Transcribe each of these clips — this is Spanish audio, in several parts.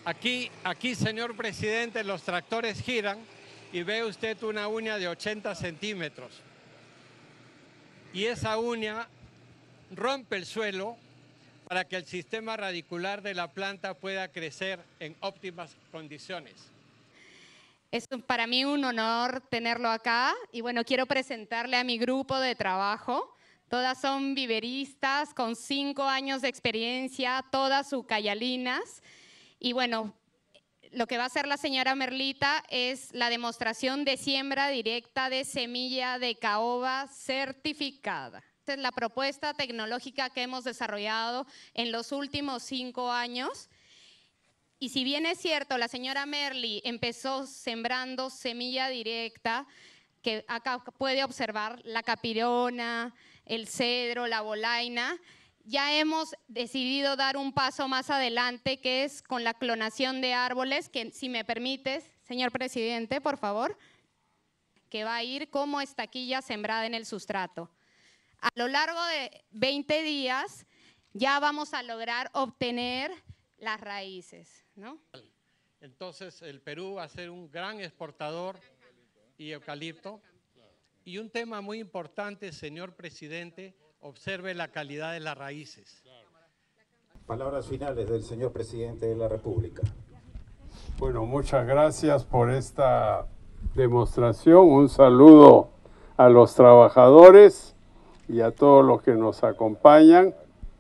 Aquí, señor presidente, los tractores giran y ve usted una uña de 80 centímetros. Y esa uña rompe el suelo para que el sistema radicular de la planta pueda crecer en óptimas condiciones. Es para mí un honor tenerlo acá y bueno, quiero presentarle a mi grupo de trabajo. Todas son viveristas con 5 años de experiencia, todas ucayalinas. Y bueno, lo que va a hacer la señora Merlita es la demostración de siembra directa de semilla de caoba certificada. Esta es la propuesta tecnológica que hemos desarrollado en los últimos 5 años. Y si bien es cierto, la señora Merli empezó sembrando semilla directa, que acá puede observar la capirona, el cedro, la bolaina, ya hemos decidido dar un paso más adelante, que es con la clonación de árboles, que si me permites, señor presidente, por favor, que va a ir como estaquilla sembrada en el sustrato. A lo largo de 20 días ya vamos a lograr obtener las raíces, ¿no? Entonces, el Perú va a ser un gran exportador de eucalipto. Y un tema muy importante, señor presidente, observe la calidad de las raíces. Palabras finales del señor presidente de la República. Bueno, muchas gracias por esta demostración. Un saludo a los trabajadores y a todos los que nos acompañan.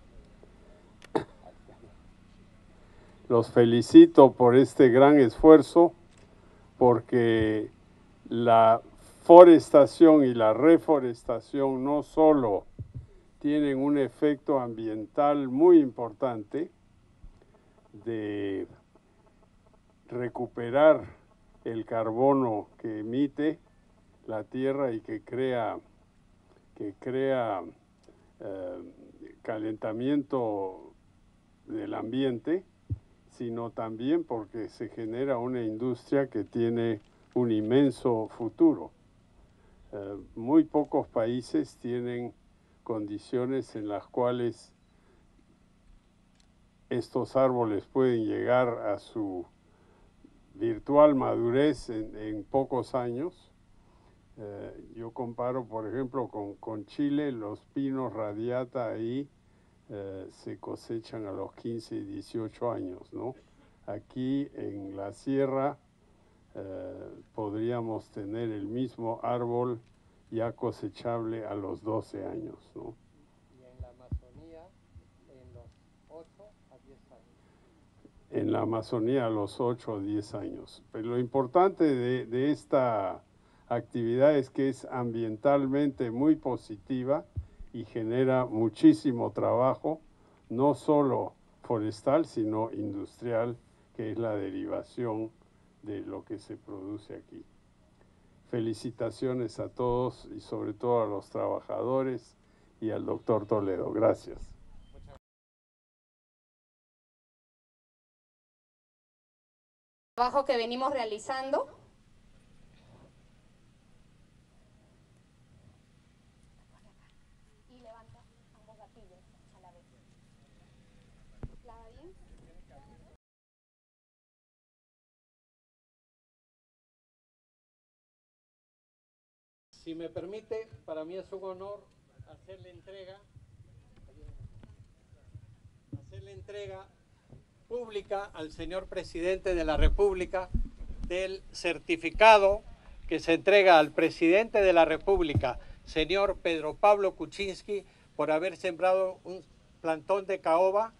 Los felicito por este gran esfuerzo, porque la forestación y la reforestación no solo tienen un efecto ambiental muy importante de recuperar el carbono que emite la tierra y que crea calentamiento del ambiente, sino también porque se genera una industria que tiene un inmenso futuro. Muy pocos países tienen condiciones en las cuales estos árboles pueden llegar a su virtual madurez en pocos años. Yo comparo, por ejemplo, con Chile. Los pinos radiata ahí se cosechan a los 15 y 18 años, ¿no? Aquí en la sierra podríamos tener el mismo árbol ya cosechable a los 12 años, ¿no? Y en la Amazonía, en los 8 a 10 años. En la Amazonía a los 8 o 10 años. Pero lo importante de esta actividad es que es ambientalmente muy positiva y genera muchísimo trabajo, no solo forestal, sino industrial, que es la derivación de lo que se produce aquí. Felicitaciones a todos y sobre todo a los trabajadores y al doctor Toledo. Gracias. Trabajo que venimos realizando. Y levanta ambos gatillos a la vez. ¿Lava bien? Si me permite, para mí es un honor hacer la entrega pública al señor presidente de la República del certificado que se entrega al presidente de la República, señor Pedro Pablo Kuczynski, por haber sembrado un plantón de caoba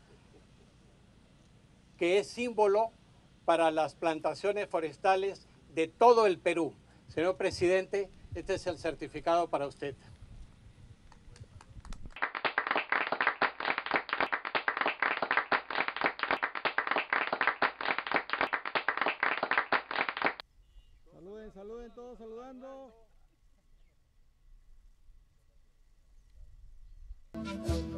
que es símbolo para las plantaciones forestales de todo el Perú. Señor presidente, este es el certificado para usted. Saluden todos saludando.